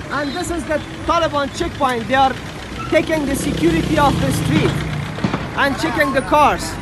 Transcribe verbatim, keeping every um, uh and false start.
And this is the Taliban checkpoint. They are taking the security of the street and checking the cars.